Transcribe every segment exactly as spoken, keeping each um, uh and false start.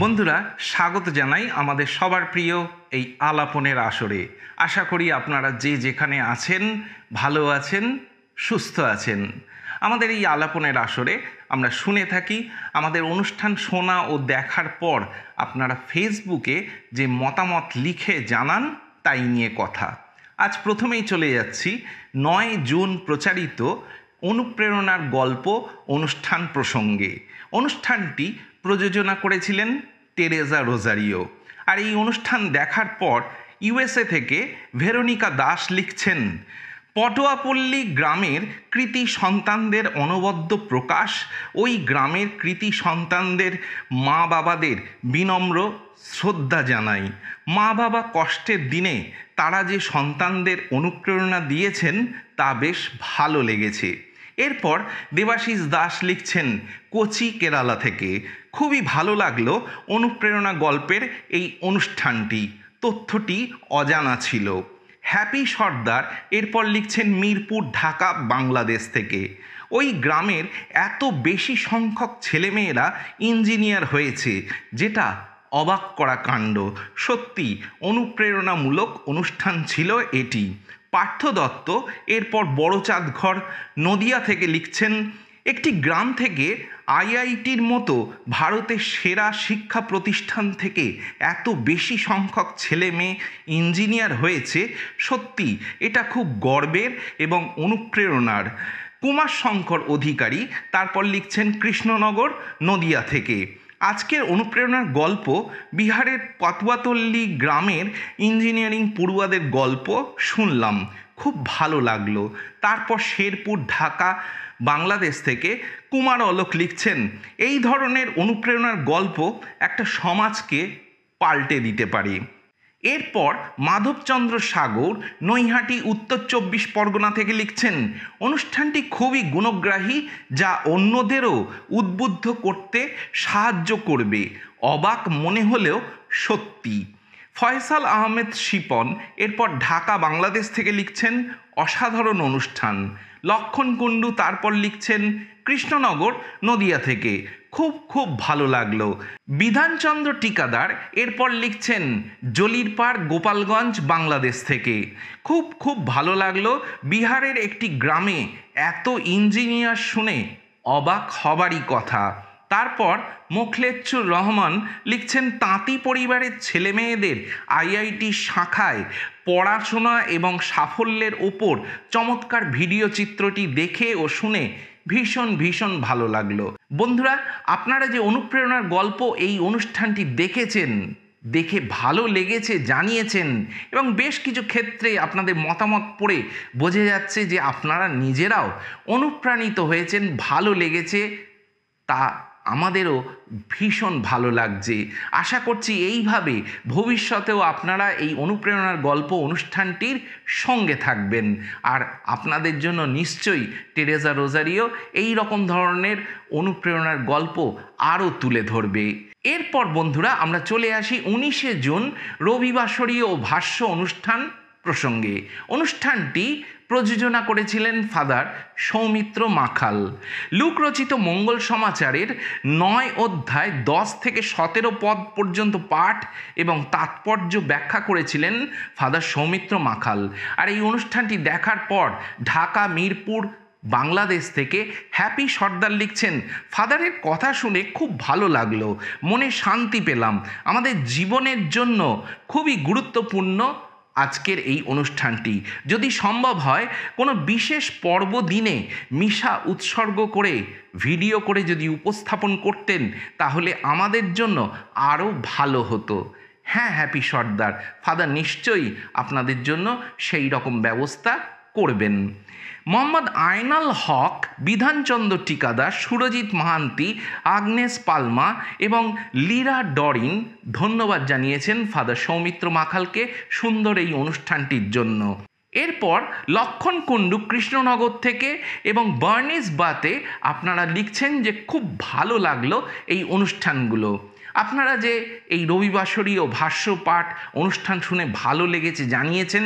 বন্ধুরা, স্বাগত জানাই আমাদের সবার প্রিয় এই আলাপনের আসরে। আশা করি আপনারা যে যেখানে আছেন ভালো আছেন, সুস্থ আছেন। আমাদের এই আলাপনের আসরে আমরা শুনে থাকি, আমাদের অনুষ্ঠান শোনা ও দেখার পর আপনারা ফেসবুকে যে মতামত লিখে জানান তাই নিয়ে কথা। আজ প্রথমেই চলে যাচ্ছি নয় জুন প্রচারিত অনুপ্রেরণার গল্প অনুষ্ঠান প্রসঙ্গে। অনুষ্ঠানটি প্রযোজনা করেছিলেন টেরেজা রোজারিও। আর এই অনুষ্ঠান দেখার পর ইউএসএ থেকে ভেরোনিকা দাস লিখছেন, পটুয়াপল্লী গ্রামের কৃতি সন্তানদের অনবদ্য প্রকাশ, ওই গ্রামের কৃতি সন্তানদের মা বাবাদের বিনম্র শ্রদ্ধা জানাই। মা বাবা কষ্টের দিনে তারা যে সন্তানদের অনুপ্রেরণা দিয়েছেন তা বেশ ভালো লেগেছে। এরপর দেবাশিস দাস লিখছেন কোচি, কেরালা থেকে, খুবই ভালো লাগলো অনুপ্রেরণা গল্পের এই অনুষ্ঠানটি, তথ্যটি অজানা ছিল। হ্যাপি সর্দার এরপর লিখছেন মিরপুর, ঢাকা, বাংলাদেশ থেকে, ওই গ্রামের এত বেশি সংখ্যক ছেলেমেয়েরা ইঞ্জিনিয়ার হয়েছে, যেটা অবাক করা কাণ্ড। সত্যি অনুপ্রেরণামূলক অনুষ্ঠান ছিল এটি। পার্থ দত্ত এরপর বড়চাঁদঘর, নদিয়া থেকে লিখছেন, একটি গ্রাম থেকে আইআইটির মতো ভারতের সেরা শিক্ষা প্রতিষ্ঠান থেকে এত বেশি সংখ্যক ছেলে মেয়ে ইঞ্জিনিয়ার হয়েছে, সত্যি এটা খুব গর্বের এবং অনুপ্রেরণার। কুমার শঙ্কর অধিকারী তারপর লিখছেন কৃষ্ণনগর, নদিয়া থেকে, আজকের অনুপ্রেরণার গল্প বিহারের পাতুয়াতল্লী গ্রামের ইঞ্জিনিয়ারিং পড়ুয়াদের গল্প শুনলাম, খুব ভালো লাগলো। তারপর শেরপুর, ঢাকা, বাংলাদেশ থেকে কুমার অলোক লিখছেন, এই ধরনের অনুপ্রেরণার গল্প একটা সমাজকে পাল্টে দিতে পারে। এরপর মাধবচন্দ্র সাগর নৈহাটি, উত্তর চব্বিশ পরগনা থেকে লিখছেন, অনুষ্ঠানটি খুবই গুণগ্রাহী, যা অন্যদেরও উদ্বুদ্ধ করতে সাহায্য করবে। অবাক মনে হলেও সত্যি। ফয়সাল আহমেদ শিপন এরপর ঢাকা, বাংলাদেশ থেকে লিখছেন, অসাধারণ অনুষ্ঠান। লক্ষণ কুণ্ডু তারপর লিখছেন কৃষ্ণনগর, নদিয়া থেকে, খুব খুব ভালো লাগলো। বিধানচন্দ্র টিকাদার এরপর লিখছেন জলিরপাড়, গোপালগঞ্জ, বাংলাদেশ থেকে, খুব খুব ভালো লাগলো। বিহারের একটি গ্রামে এত ইঞ্জিনিয়ার শুনে অবাক হবারই কথা। তারপর মোখলেছুর রহমান লিখছেন, তাঁতি পরিবারের ছেলেমেয়েদের আইআইটি শাখায় পড়াশোনা এবং সাফল্যের ওপর চমৎকার ভিডিও চিত্রটি দেখে ও শুনে ভীষণ ভীষণ ভালো লাগলো। বন্ধুরা, আপনারা যে অনুপ্রেরণার গল্প এই অনুষ্ঠানটি দেখেছেন, দেখে ভালো লেগেছে জানিয়েছেন, এবং বেশ কিছু ক্ষেত্রে আপনাদের মতামত পড়ে বোঝা যাচ্ছে যে আপনারা নিজেরাও অনুপ্রাণিত হয়েছেন, ভালো লেগেছে, তা আমাদেরও ভীষণ ভালো লাগছে। আশা করছি এইভাবে ভবিষ্যতেও আপনারা এই অনুপ্রেরণার গল্প অনুষ্ঠানটির সঙ্গে থাকবেন, আর আপনাদের জন্য নিশ্চয়ই টেরেজা রোজারিও এই রকম ধরনের অনুপ্রেরণার গল্প আরও তুলে ধরবে। এরপর বন্ধুরা আমরা চলে আসি উনিশে জুন রবিবাসরীয় ও ভাষ্য অনুষ্ঠান প্রসঙ্গে। অনুষ্ঠানটি প্রযোজনা করেছিলেন ফাদার সৌমিত্র মাখাল। লুকরচিত মঙ্গল সমাচারের নয় অধ্যায় দশ থেকে সতেরো পদ পর্যন্ত পাঠ এবং তাৎপর্য ব্যাখ্যা করেছিলেন ফাদার সৌমিত্র মাখাল। আর এই অনুষ্ঠানটি দেখার পর ঢাকা, মিরপুর, বাংলাদেশ থেকে হ্যাপি সর্দার লিখছেন, ফাদারের কথা শুনে খুব ভালো লাগলো, মনে শান্তি পেলাম। আমাদের জীবনের জন্য খুবই গুরুত্বপূর্ণ আজকের এই অনুষ্ঠানটি। যদি সম্ভব হয় কোনো বিশেষ পর্ব দিনে মিশা উৎসর্গ করে ভিডিও করে যদি উপস্থাপন করতেন তাহলে আমাদের জন্য আরও ভালো হতো। হ্যাঁ হ্যাপি সর্দার, ফাদার নিশ্চয়ই আপনাদের জন্য সেই রকম ব্যবস্থা করবেন। মোহাম্মদ আয়নাল হক, বিধানচন্দ্র টিকাদার, সুরজিৎ মাহান্তি, আগ্নেস পালমা এবং লীরা ডরিন ধন্যবাদ জানিয়েছেন ফাদার সৌমিত্র মাখালকে সুন্দর এই অনুষ্ঠানটির জন্য। এরপর লক্ষণ কুণ্ডু কৃষ্ণনগর থেকে এবং বার্নিস বাতে আপনারা লিখছেন যে খুব ভালো লাগলো এই অনুষ্ঠানগুলো। আপনারা যে এই রবিবাসরীয় ভাষ্য পাঠ অনুষ্ঠান শুনে ভালো লেগেছে জানিয়েছেন,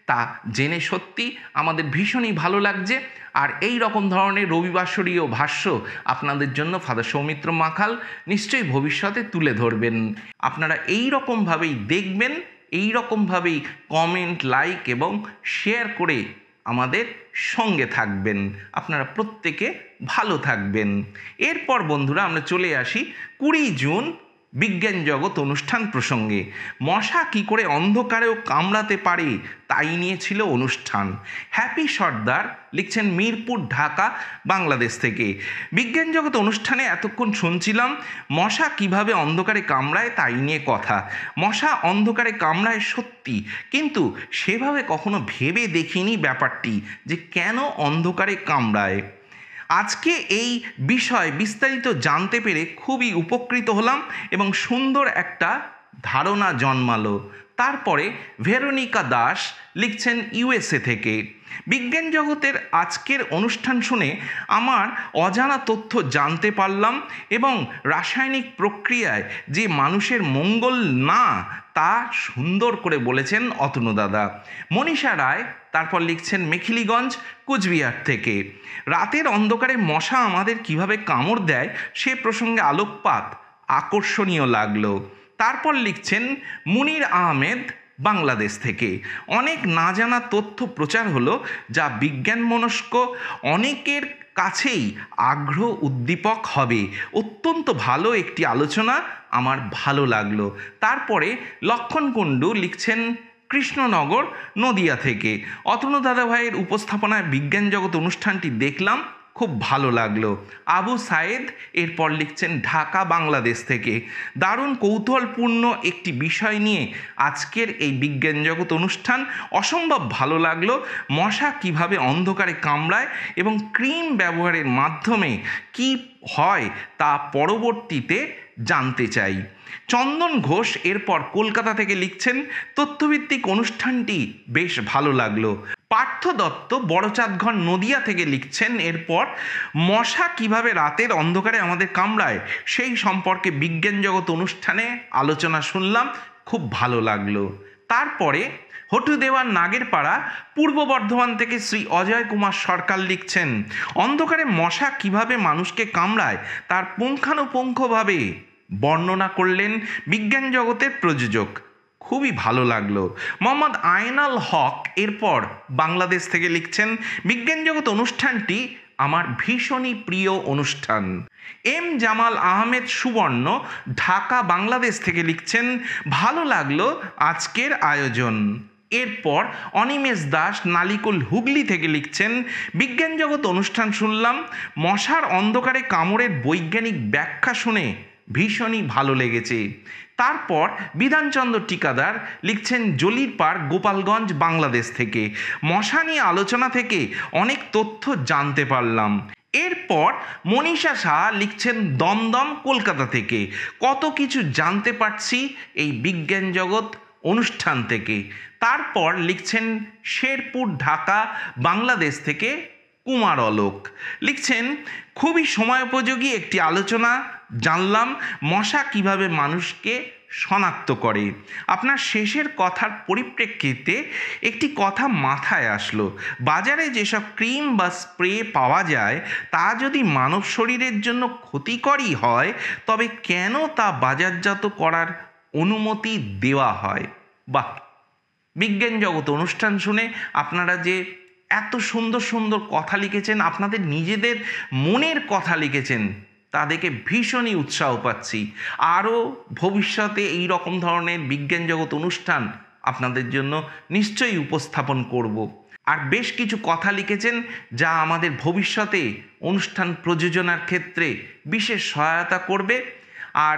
তা জেনে সত্যি আমাদের ভীষণই ভালো লাগছে। আর এই রকম ধরনের রবিবাসরীয় ভাষ্য আপনাদের জন্য ফাদার সৌমিত্র মাখাল নিশ্চয়ই ভবিষ্যতে তুলে ধরবেন। আপনারা এই রকমভাবেই দেখবেন, এই রকমভাবেই কমেন্ট, লাইক এবং শেয়ার করে আমাদের সঙ্গে থাকবেন। আপনারা প্রত্যেকে ভালো থাকবেন। এরপর বন্ধুরা আমরা চলে আসি কুড়ি জুন বিজ্ঞান জগৎ অনুষ্ঠান প্রসঙ্গে। মশা কি করে অন্ধকারেও কামড়াতে পারে তাই নিয়ে ছিল অনুষ্ঠান। হ্যাপি সর্দার লিখছেন মিরপুর, ঢাকা, বাংলাদেশ থেকে। বিজ্ঞান জগৎ অনুষ্ঠানে এতক্ষণ শুনছিলাম মশা কিভাবে অন্ধকারে কামড়ায় তাই নিয়ে কথা। মশা অন্ধকারে কামড়ায় সত্যি, কিন্তু সেভাবে কখনো ভেবে দেখিনি ব্যাপারটি যে কেন অন্ধকারে কামড়ায়। আজকে এই বিষয় বিস্তারিত জানতে পেরে খুবই উপকৃত হলাম এবং সুন্দর একটা ধারণা জন্মালো। তারপরে ভেরোনিকা দাস লিখছেন ইউএসএ থেকে। বিজ্ঞান জগতের আজকের অনুষ্ঠান শুনে আমার অজানা তথ্য জানতে পারলাম এবং রাসায়নিক প্রক্রিয়ায় যে মানুষের মঙ্গল না তা সুন্দর করে বলেছেন অতনু দাদা। মনীষা রায় তারপর লিখছেন মেখিলিগঞ্জ, কুচবিহার থেকে। রাতের অন্ধকারে মশা আমাদের কিভাবে কামড় দেয় সে প্রসঙ্গে আলোকপাত আকর্ষণীয় লাগলো। তারপর লিখছেন মুনির আহমেদ, বাংলাদেশ থেকে। অনেক না জানা তথ্য প্রচার হলো যা বিজ্ঞানমনস্ক অনেকের কাছেই আগ্রহ উদ্দীপক হবে। অত্যন্ত ভালো একটি আলোচনা, আমার ভালো লাগলো। তারপরে লক্ষণ কুণ্ডু লিখছেন কৃষ্ণনগর, নদিয়া থেকে। অতনু দাদাভাইয়ের উপস্থাপনায় বিজ্ঞান জগৎ অনুষ্ঠানটি দেখলাম, খুব ভালো লাগলো। আবু সায়েদ এরপর লিখছেন ঢাকা, বাংলাদেশ থেকে। দারুণ কৌতূহলপূর্ণ একটি বিষয় নিয়ে আজকের এই বিজ্ঞান জগৎ অনুষ্ঠান, অসম্ভব ভালো লাগলো। মশা কিভাবে অন্ধকারে কামড়ায় এবং ক্রিম ব্যবহারের মাধ্যমে কি হয় তা পরবর্তীতে জানতে চাই। চন্দন ঘোষ এরপর কলকাতা থেকে লিখছেন তথ্যভিত্তিক অনুষ্ঠানটি বেশ ভালো লাগলো। পার্থ দত্ত বড়চাঁদঘর, নদিয়া থেকে লিখছেন এরপর মশা কিভাবে রাতের অন্ধকারে আমাদের কামড়ায় সেই সম্পর্কে বিজ্ঞান জগৎ অনুষ্ঠানে আলোচনা শুনলাম, খুব ভালো লাগলো। তারপরে হটু দেওয়ার নাগেরপাড়া, পূর্ব বর্ধমান থেকে শ্রী অজয় কুমার সরকার লিখছেন অন্ধকারে মশা কিভাবে মানুষকে কামড়ায় তার পুঙ্খানুপুঙ্খভাবে বর্ণনা করলেন বিজ্ঞান জগতের প্রযোজক, খুবই ভালো লাগলো। মোহাম্মদ আয়নাল হক এরপর বাংলাদেশ থেকে লিখছেন বিজ্ঞান জগৎ অনুষ্ঠানটি আমার ভীষণই প্রিয় অনুষ্ঠান। এম জামাল আহমেদ সুবর্ণ, ঢাকা, বাংলাদেশ থেকে লিখছেন ভালো লাগলো আজকের আয়োজন। এরপর অনিমেষ দাস নালিকুল, হুগলি থেকে লিখছেন বিজ্ঞান জগৎ অনুষ্ঠান শুনলাম, মশার অন্ধকারে কামড়ের বৈজ্ঞানিক ব্যাখ্যা শুনে ভীষণই ভালো লেগেছে। তারপর বিধানচন্দ্র টিকাদার লিখছেন জলিরপাড়, গোপালগঞ্জ, বাংলাদেশ থেকে। মশা নিয়ে আলোচনা থেকে অনেক তথ্য জানতে পারলাম। এরপর মনীষা শাহ লিখছেন দমদম, কলকাতা থেকে। কত কিছু জানতে পারছি এই বিজ্ঞান জগৎ অনুষ্ঠান থেকে। তারপর লিখছেন শেরপুর, ঢাকা, বাংলাদেশ থেকে কুমার অলোক। লিখছেন খুবই সময়োপযোগী একটি আলোচনা, জানলাম মশা কিভাবে মানুষকে শনাক্ত করে। আপনার শেষের কথার পরিপ্রেক্ষিতে একটি কথা মাথায় আসলো, বাজারে যেসব ক্রিম বা স্প্রে পাওয়া যায় তা যদি মানব শরীরের জন্য ক্ষতিকরই হয় তবে কেন তা বাজারজাত করার অনুমতি দেওয়া হয়? বাহ, বিজ্ঞান জগৎ অনুষ্ঠান শুনে আপনারা যে এত সুন্দর সুন্দর কথা লিখেছেন, আপনাদের নিজেদের মনের কথা লিখেছেন, তা দেখে ভীষণই উৎসাহ পাচ্ছি। আরও ভবিষ্যতে এই রকম ধরনের বিজ্ঞান জগৎ অনুষ্ঠান আপনাদের জন্য নিশ্চয়ই উপস্থাপন করব। আর বেশ কিছু কথা লিখেছেন যা আমাদের ভবিষ্যতে অনুষ্ঠান প্রযোজনার ক্ষেত্রে বিশেষ সহায়তা করবে। আর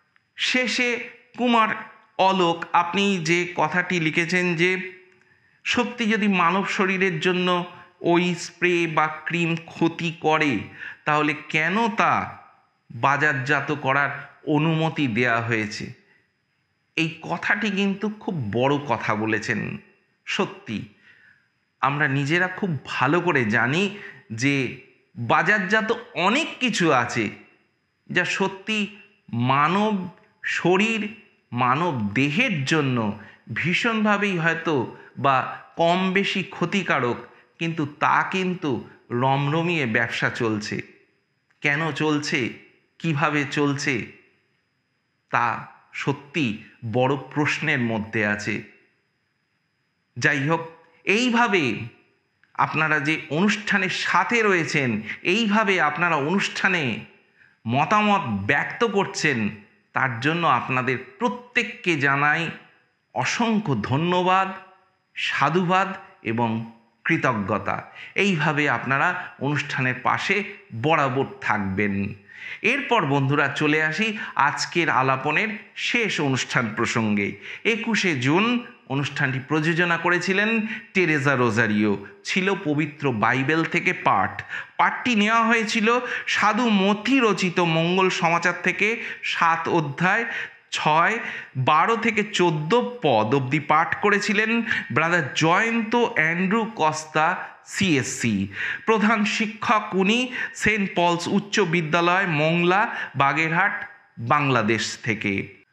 শেষে কুমার অলোক, আপনি যে কথাটি লিখেছেন যে সত্যি যদি মানব শরীরের জন্য ওই স্প্রে বা ক্রিম ক্ষতি করে তাহলে কেন তা বাজারজাত করার অনুমতি দেওয়া হয়েছে, এই কথাটি কিন্তু খুব বড় কথা বলেছেন। সত্যি আমরা নিজেরা খুব ভালো করে জানি যে বাজারজাত অনেক কিছু আছে যা সত্যি মানব শরীর মানব দেহের জন্য ভীষণভাবেই হয়তো বা কম বেশি ক্ষতিকারক, কিন্তু তা কিন্তু রমরমিয়ে ব্যবসা চলছে। কেন চলছে, কিভাবে চলছে, তা সত্যি বড় প্রশ্নের মধ্যে আছে। যাই হোক, এইভাবে আপনারা যে অনুষ্ঠানের সাথে রয়েছেন, এইভাবে আপনারা অনুষ্ঠানে মতামত ব্যক্ত করছেন, তার জন্য আপনাদের প্রত্যেককে জানাই অসংখ্য ধন্যবাদ, সাধুবাদ এবং কৃতজ্ঞতা। এইভাবে আপনারা অনুষ্ঠানের পাশে বরাবর থাকবেন। এরপর বন্ধুরা চলে আসি আজকের আলাপনের শেষ অনুষ্ঠান প্রসঙ্গে। একুশে জুন অনুষ্ঠানটি প্রযোজনা করেছিলেন টেরেজা রোজারিও। ছিল পবিত্র বাইবেল থেকে পাঠ। পাঠটি নেওয়া হয়েছিল সাধু মথি রচিত মঙ্গল সমাচার থেকে সাত অধ্যায় ছয় বারো থেকে চোদ্দ পদ অবধি পাঠ করেছিলেন brother Jayanta Andrew Costa CSC. প্রধান শিক্ষক উনি সেন্ট পলস উচ্চ বিদ্যালয়, মোংলা, বাগেরহাট, বাংলাদেশ থেকে।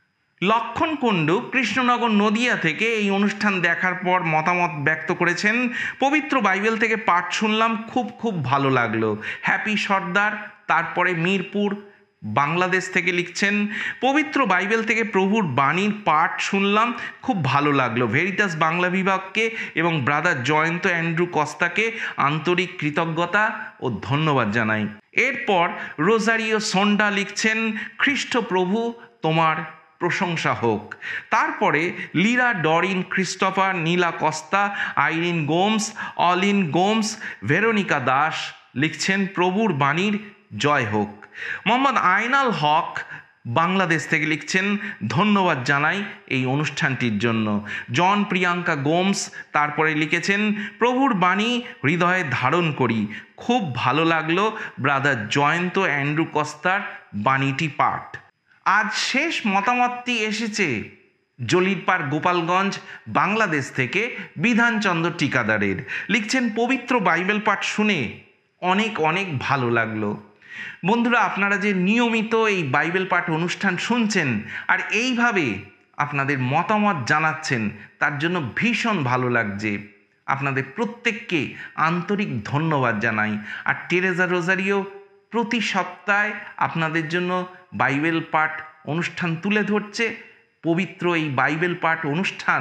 লক্ষণ কুণ্ডু কৃষ্ণনগর নদিয়া থেকে এই অনুষ্ঠান দেখার পর মতামত ব্যক্ত করেছেন, পবিত্র বাইবেল থেকে পাঠ শুনলাম, খুব খুব ভালো লাগলো। হ্যাপি সর্দার তারপরে মিরপুর বাংলাদেশ থেকে লিখছেন, পবিত্র বাইবেল থেকে প্রভুর বাণীর পাঠ শুনলাম, খুব ভালো লাগলো। ভেরিটাস বাংলা বিভাগকে এবং ব্রাদার জয়ন্ত অ্যান্ড্রু কস্তাকে আন্তরিক কৃতজ্ঞতা ও ধন্যবাদ জানাই। এরপর রোজারিও সন্ডা লিখছেন, খ্রিস্ট প্রভু তোমার প্রশংসা হোক। তারপরে Lira Doreen Christopher, Nila Costa, Irene Gomes, Olin Gomes, Veronica Das লিখছেন, প্রভুর বাণীর জয় হোক। মোহাম্মদ আইনাল হক বাংলাদেশ থেকে লিখছেন, ধন্যবাদ জানাই এই অনুষ্ঠানটির জন্য। জন প্রিয়াঙ্কা গোমস তারপরে লিখেছেন, প্রভুর বাণী হৃদয়ে ধারণ করি, খুব ভালো লাগলো ব্রাদার জয়ন্ত অ্যান্ড্রু কস্তার বাণীটি পাঠ। আজ শেষ মতামতটি এসেছে জলিরপাড় গোপালগঞ্জ বাংলাদেশ থেকে বিধানচন্দ্র টিকাদারের। লিখছেন, পবিত্র বাইবেল পাঠ শুনে অনেক অনেক ভালো লাগলো। বন্ধুরা, আপনারা যে নিয়মিত এই বাইবেল পাঠ অনুষ্ঠান শুনছেন আর এইভাবে আপনাদের মতামত জানাচ্ছেন, তার জন্য ভীষণ ভালো লাগছে। আপনাদের প্রত্যেককে আন্তরিক ধন্যবাদ জানাই। আর টেরেজা রোজারিও প্রতি সপ্তাহে আপনাদের জন্য বাইবেল পাঠ অনুষ্ঠান তুলে ধরছে। পবিত্র এই বাইবেল পাঠ অনুষ্ঠান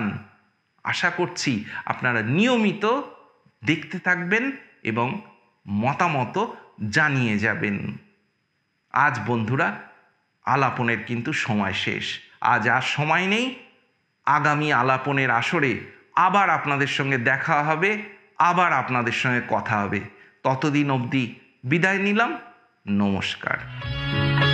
আশা করছি আপনারা নিয়মিত দেখতে থাকবেন এবং মতামত জানিয়ে যাবেন। আজ বন্ধুরা আলাপনের কিন্তু সময় শেষ। আজ আর সময় নেই। আগামী আলাপনের আসরে আবার আপনাদের সঙ্গে দেখা হবে, আবার আপনাদের সঙ্গে কথা হবে। ততদিন অবধি বিদায় নিলাম। নমস্কার।